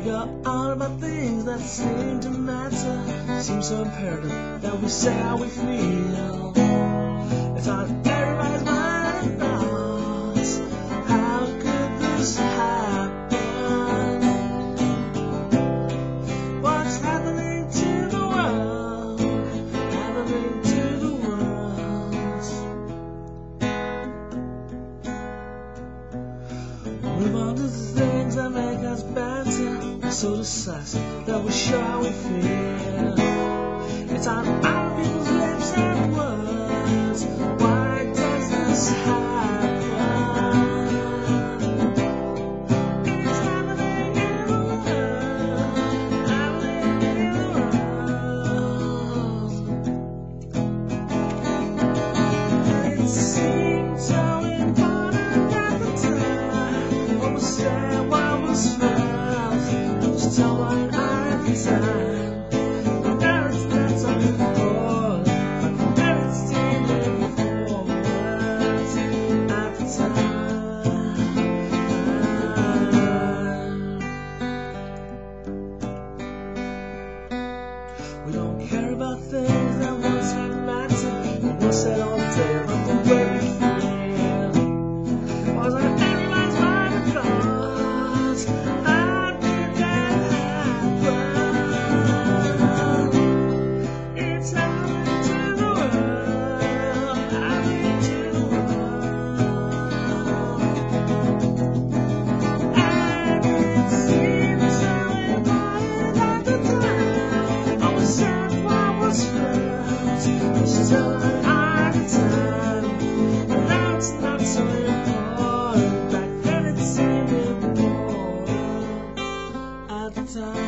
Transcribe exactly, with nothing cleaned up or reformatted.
go on about things that seem to matter. Seems so imperative that we say how we feel. It's on everybody's mind and thoughts. How could this happen? What's happening to the world? Happening to the world. Move on to the things that make us better. So decisive that we show how we feel. It's on our people's lips and words. Why does this happen? It's happening in the world. Happening in the world. It seemed so important at the time. What was said, what was felt. Someone at the time, but now it's not so important. Now it's standing forwards at the time. We don't care about things that once had mattered. We once said all day about the way we feel. Was on everybody's mind and thoughts. Time.